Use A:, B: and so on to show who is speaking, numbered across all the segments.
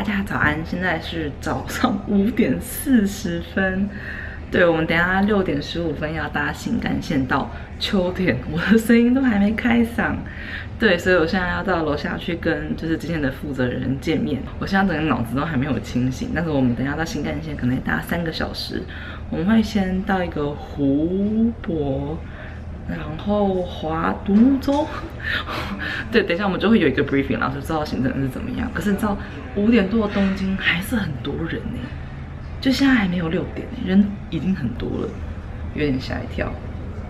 A: 大家早安，现在是早上5:40。对，我们等一下6:15要搭新干线到秋田，我的声音都还没开嗓。对，所以我现在要到楼下去跟就是之前的负责人见面。我现在整个脑子都还没有清醒，但是我们等一下到新干线可能搭3个小时。我们会先到一个湖泊。 然后划独木舟，对，等一下我们就会有一个 briefing， 然后就知道行程是怎么样。可是你知道5点多的东京还是很多人呢，就现在还没有6点呢，人已经很多了，有点吓一跳。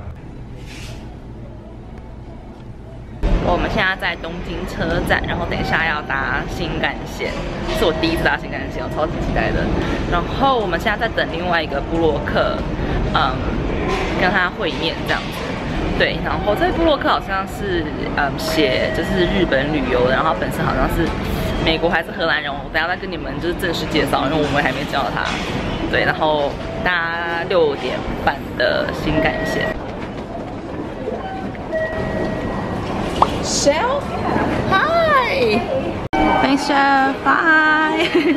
A: 我们现在在东京车站，然后等一下要搭新干线，是我第一次搭新干线，我超级期待的。然后我们现在在等另外一个部落客，跟他会面这样子。 对，然后这个部落客好像是写就是日本旅游的，然后他本身好像是美国还是荷兰人，我等下再跟你们就是正式介绍，因为我们还没叫他。对，然后搭6点半的新干线。Chef, hi. Thanks, Chef. Bye.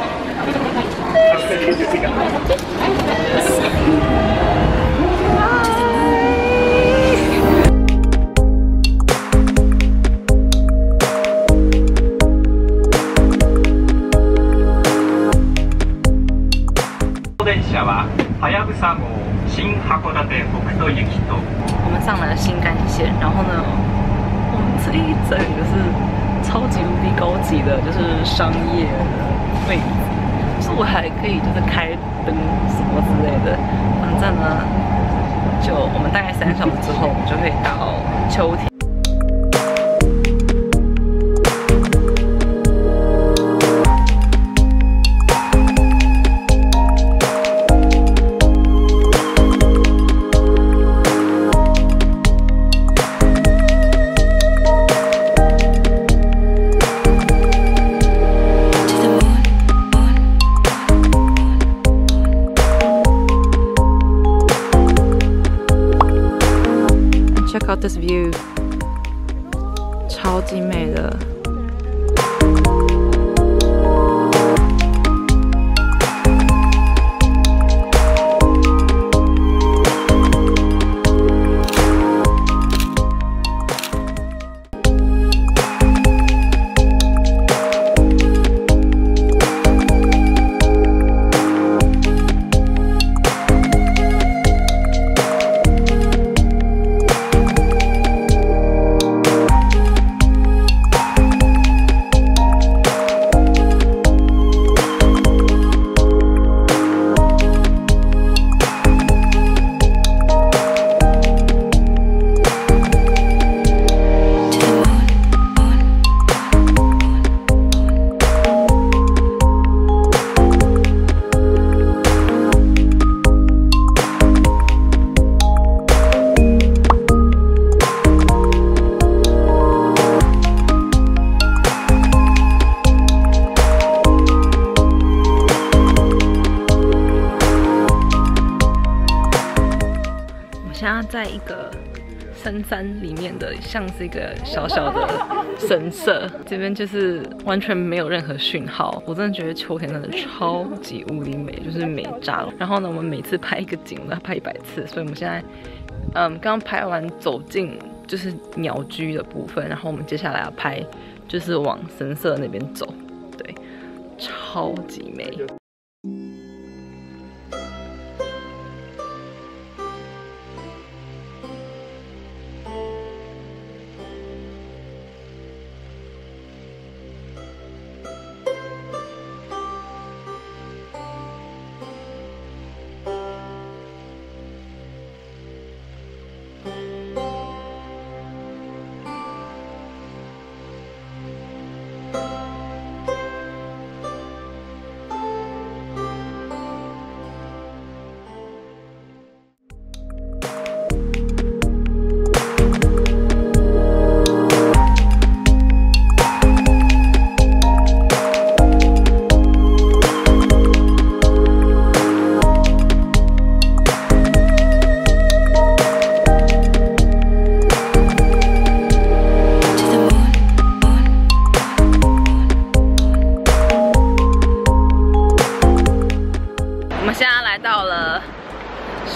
B: 電車ははやぶさ号新函館北斗行きと。
A: 我们上了新干线，然后呢，我们这一整个是超级无敌高级的，就是商业的位置，就是我还可以就是开灯什么之类的。反正呢，就我们大概3小时之后，我们就会到秋田。 Check out this view， 超级美的。现在在一个深山里面的，像是一个小小的神社，这边就是完全没有任何讯号。我真的觉得秋田真的超级无敌美，就是美炸了。然后呢，我们每次拍一个景，我们要拍100次，所以我们现在刚拍完走进就是鸟居的部分，然后我们接下来要拍就是往神社那边走，对，超级美。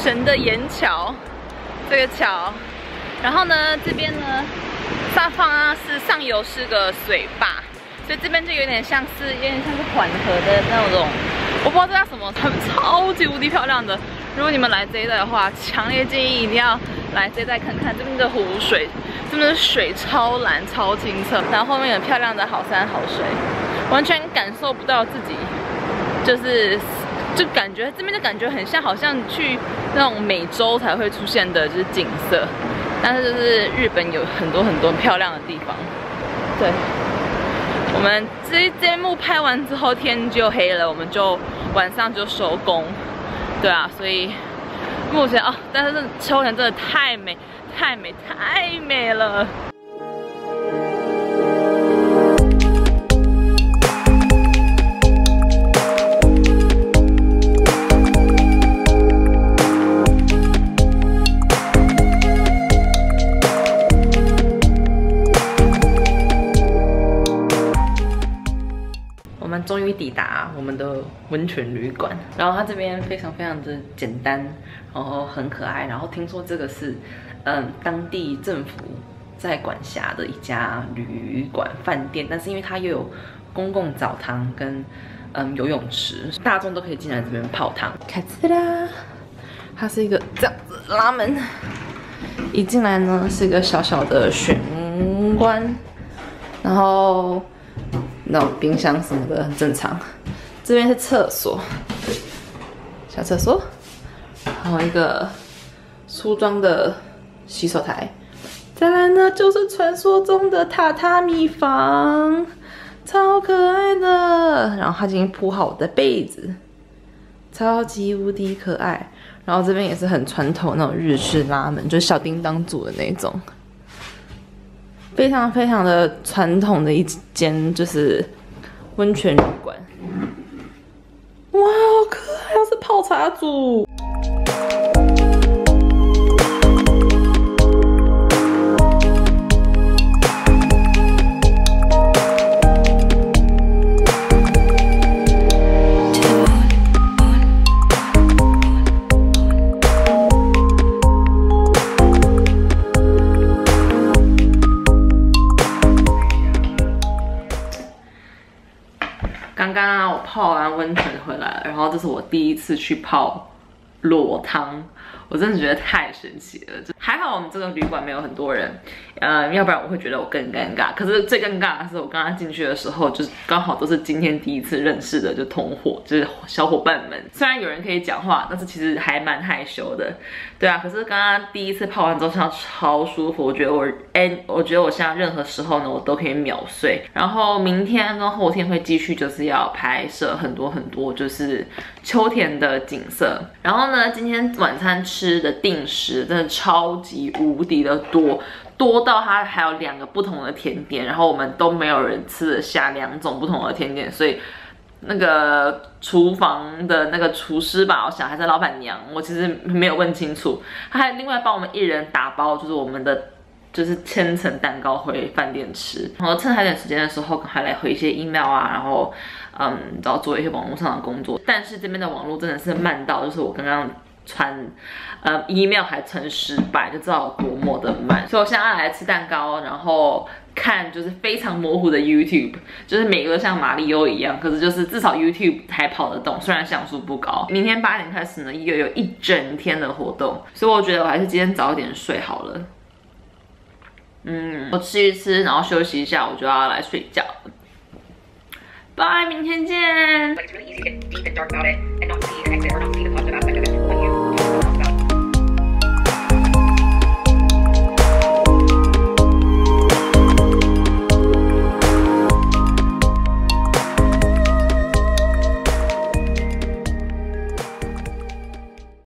A: 神的岩桥，这个桥。然后呢，这边呢，上方啊上游是个水坝，所以这边就有点像是缓河的那种，我不知道这叫什么，超级无敌漂亮的。如果你们来这一带的话，强烈建议一定要来这一带看看这边的湖水，这边的水超蓝超清澈，然后后面有漂亮的好山好水，完全感受不到自己就感觉这边就感觉很像，好像去那种美洲才会出现的就是景色，但是就是日本有很多漂亮的地方。对，我们这一幕拍完之后天就黑了，我们就晚上就收工。对啊，所以目前但是秋田真的太美了。我们终于抵达我们的温泉旅馆，然后它这边非常的简单，然后很可爱，然后听说这个是当地政府在管辖的一家旅馆饭店，但是因为它又有公共澡堂跟游泳池，大众都可以进来这边泡汤。开始啦，它是一个这样子拉门，一进来呢是一个小小的玄关，然后那种冰箱什么的很正常。这边是厕所，小厕所，还有一个梳妆的洗手台。再来呢，就是传说中的榻榻米房，超可爱的。然后它已经铺好我的被子，超级无敌可爱。然后这边也是很传统那种日式拉门，就是小叮当组的那种。非常的传统的一间就是温泉旅馆，哇，好可爱！又是泡茶组。刚刚我泡完温泉回来了，然后这是我第一次去泡裸汤，我真的觉得太神奇了。还好我们这个旅馆没有很多人，要不然我会觉得我更尴尬。可是最尴尬的是我刚刚进去的时候，就是刚好都是今天第一次认识的就同伙，就是小伙伴们。虽然有人可以讲话，但是其实还蛮害羞的。对啊，可是刚刚第一次泡完之后，现在超舒服。我觉得我现在任何时候呢，我都可以秒睡。然后明天跟后天会继续就是要拍摄很多就是秋田的景色。然后呢，今天晚餐吃的定时真的超级无敌的多到它还有2个不同的甜点，然后我们都没有人吃得下2种不同的甜点，所以那个厨房的那个厨师吧，我想还是老板娘，我其实没有问清楚，他还另外帮我们1人打包，就是我们的就是千层蛋糕回饭店吃。然后趁还有点时间的时候，还来回一些 email 啊，然后然后做一些网络上的工作。但是这边的网络真的是慢到，就是我刚刚传email 还传失败，就知道有多么的慢。所以我现在要来吃蛋糕，然后看就是非常模糊的 YouTube， 就是每个都像马里欧一样，可是就是至少 YouTube 还跑得动，虽然像素不高。明天8点开始呢，又有1整天的活动，所以我觉得我还是今天早一点睡好了。我吃一吃，然后休息一下，我就要来睡觉。拜，明天见。